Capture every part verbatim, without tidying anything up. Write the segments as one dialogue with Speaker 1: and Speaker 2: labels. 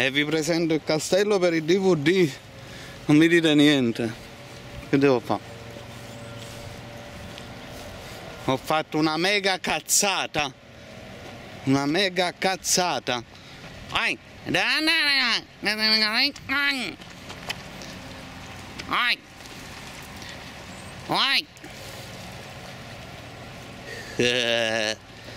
Speaker 1: E vi presento il castello per il D V D. Non mi dite niente. Che devo fare? Ho fatto una mega cazzata. Una mega cazzata. Ai. Ai. Ai. Eh.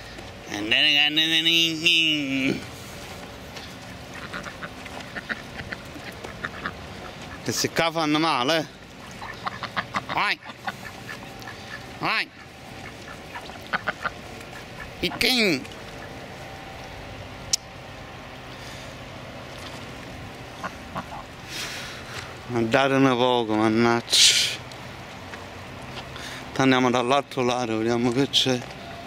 Speaker 1: Che si qua fanno male, eh? Vai! Vai! Il king! Andate un poco, mannaggia! Andiamo dall'altro lato, vediamo che c'è.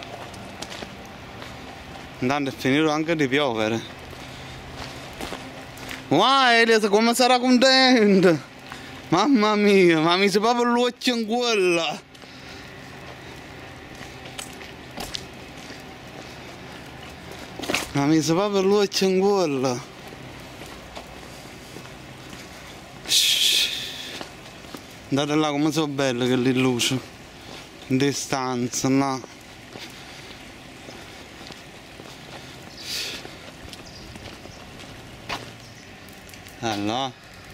Speaker 1: Intanto è finito anche di piovere. Wow, Elias, come sarà contento! Mamma mia, ma mi si proprio l'occhio in quella! Ma mi si proprio l'occhio in quella! Guardate là come sono belle che le luci! In distanza, là! Allora.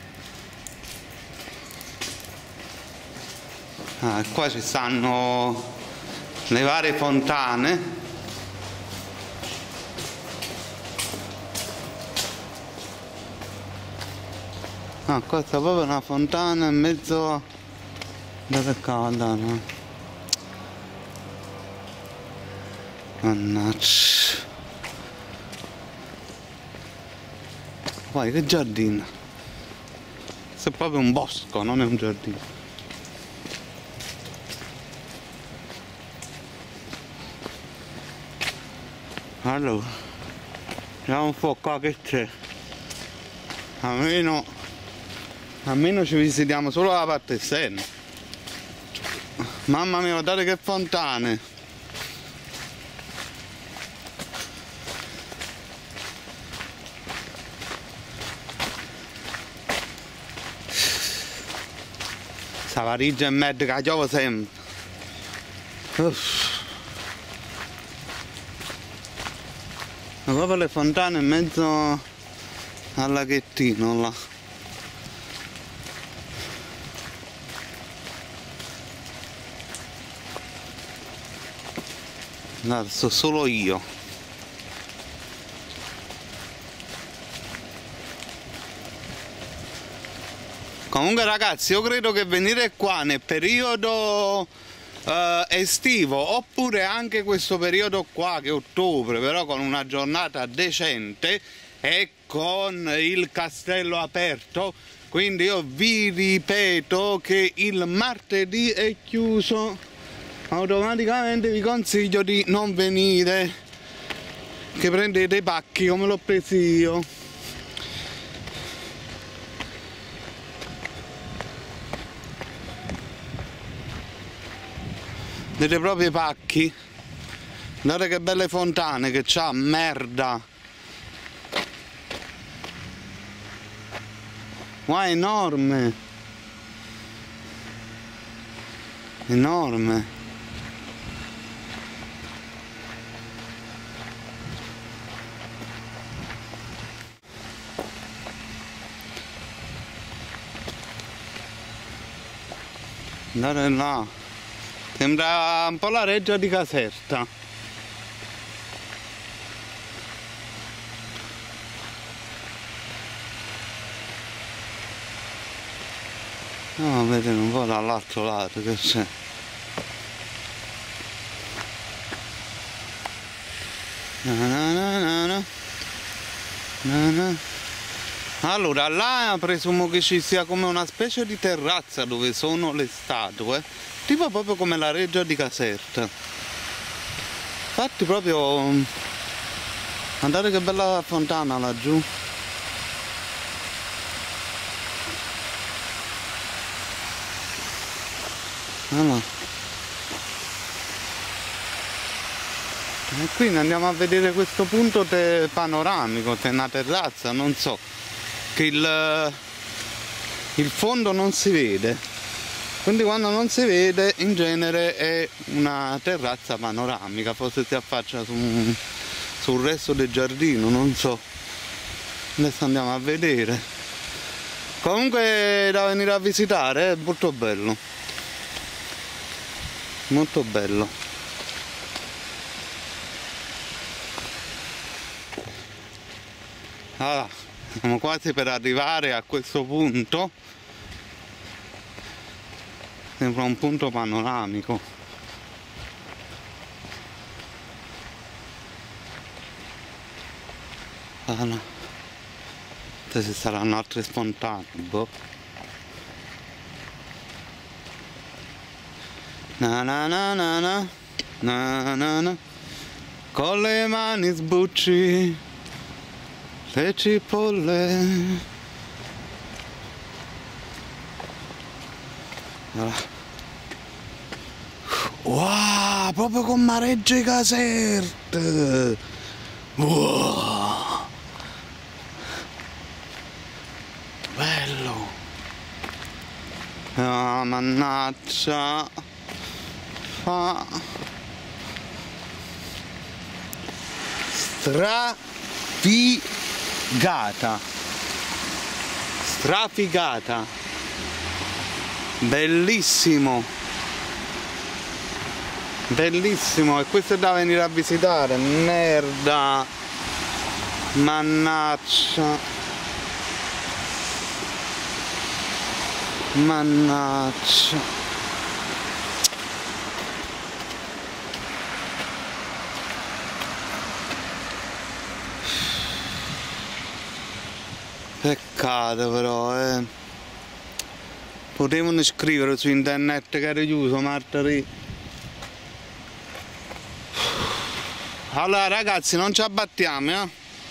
Speaker 1: Ah, qua ci stanno le varie fontane. Ah, qua sta proprio una fontana in mezzo dove calda, no? Mannaggia. Vai, che giardino! Questo è proprio un bosco, non è un giardino. Allora, vediamo un po' qua che c'è. Almeno, almeno ci visitiamo solo la parte esterna. Mamma mia, guardate che fontane! Sta valigia e merda che piove sempre. Uff. Ma proprio le fontane in mezzo al laghettino là. No, sto solo io. Comunque ragazzi, io credo che venire qua nel periodo Uh, estivo oppure anche questo periodo qua che è ottobre, però con una giornata decente e con il castello aperto, quindi io vi ripeto che il martedì è chiuso, automaticamente vi consiglio di non venire, che prendete i pacchi come l'ho presi io. Vedete proprio i pacchi? Guardate che belle fontane che c'ha, merda! Wow, è enorme! Enorme! Guardate là! Sembra un po' la reggia di Caserta. No, vedete un po' dall'altro lato che c'è. Na na na na na. Na na. Allora, là presumo che ci sia come una specie di terrazza dove sono le statue, tipo proprio come la reggia di Caserta. Infatti proprio... Guardate che bella fontana laggiù. Allora. E quindi andiamo a vedere questo punto te panoramico, te una terrazza, non so, che il, il fondo non si vede, quindi quando non si vede in genere è una terrazza panoramica, forse si affaccia su, sul resto del giardino, non so. Adesso andiamo a vedere. Comunque è da venire a visitare, è molto bello, molto bello. Allora, siamo quasi per arrivare a questo punto, sembra un punto panoramico. Ah, no. Se ci saranno altri spontanei, boh. Na na na na na na na na, con le mani sbucci le cipolle. Wow, proprio con Maregge Caserte. Wow, bello. Ah, mannaggia. Fa strafigata, strafigata, bellissimo, bellissimo. E questo è da venire a visitare. Merda, mannaggia, mannaggia. Peccato però, eh. Potevano scrivere su internet che era chiuso martedì. Allora ragazzi, non ci abbattiamo, eh.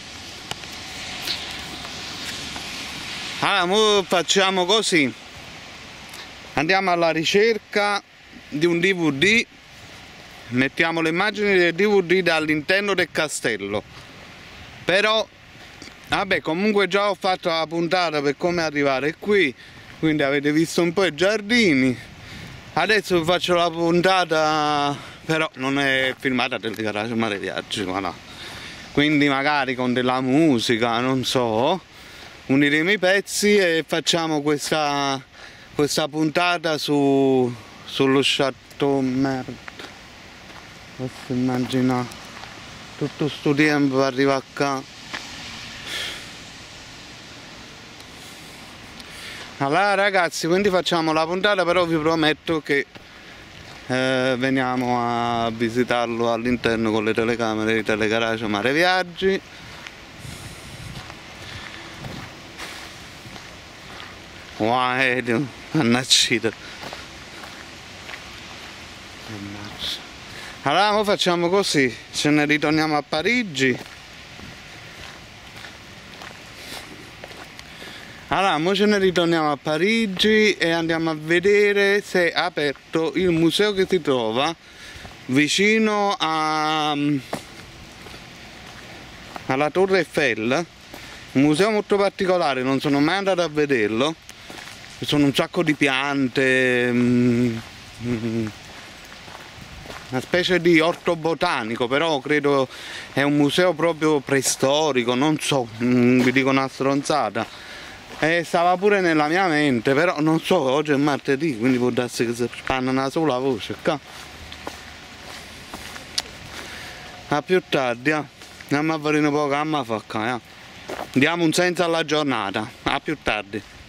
Speaker 1: Allora, mo facciamo così. Andiamo alla ricerca di un D V D. Mettiamo le immagini del D V D all'interno del castello. Però vabbè, comunque già ho fatto la puntata per come arrivare qui, quindi avete visto un po' i giardini. Adesso vi faccio la puntata, però non è filmata del garage Mare Viaggi, voilà. Quindi magari con della musica, non so, uniremo i pezzi e facciamo questa, questa puntata su, sullo Chateau Merda. Posso immaginare tutto sto tempo per arrivare a qua. Allora ragazzi, quindi facciamo la puntata, però vi prometto che eh, veniamo a visitarlo all'interno con le telecamere di Telegarage Mare Viaggi. Wow, mannaggia. Allora mo facciamo così, ce ne ritorniamo a Parigi. Allora, ora ce ne ritorniamo a Parigi e andiamo a vedere se è aperto il museo che si trova vicino a, alla Torre Eiffel. Un museo molto particolare, non sono mai andato a vederlo. Ci sono un sacco di piante, mm, mm, una specie di orto botanico, però credo è un museo proprio preistorico, non so, mm, vi dico una stronzata. E stava pure nella mia mente, però non so, oggi è martedì, quindi può darsi che si spanna una sola voce qua. A più tardi, eh. Andiamo a vedere un po' che mi fa qua, eh. Diamo un senso alla giornata, a più tardi.